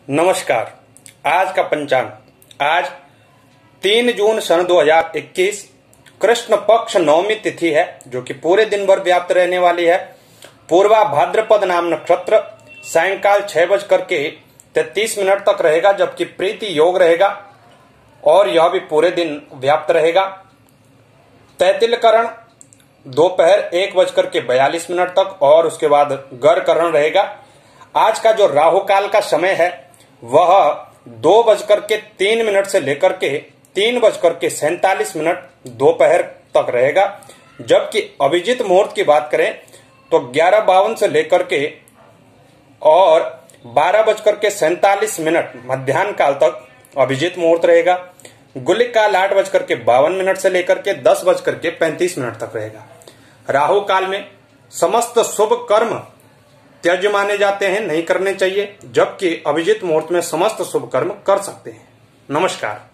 नमस्कार। आज का पंचांग आज 3 जून सन 2021 कृष्ण पक्ष नवमी तिथि है, जो कि पूरे दिन भर व्याप्त रहने वाली है। पूर्वा भाद्रपद नाम नक्षत्र सायंकाल 6:33 तक रहेगा, जबकि प्रीति योग रहेगा और यह भी पूरे दिन व्याप्त रहेगा। तैतिलकरण दोपहर 1:42 तक और उसके बाद गरकरण रहेगा। आज का जो राहु काल का समय है वह 2:03 से लेकर के 3:47 दोपहर तक रहेगा, जबकि अभिजीत मुहूर्त की बात करें तो 11:52 से लेकर के और 12:47 मध्याह्न काल तक अभिजीत मुहूर्त रहेगा। गुलिक काल 8:52 से लेकर के 10:35 तक रहेगा। राहु काल में समस्त शुभ कर्म त्यज्य माने जाते हैं, नहीं करने चाहिए, जबकि अभिजीत मुहूर्त में समस्त शुभ कर्म कर सकते हैं। नमस्कार।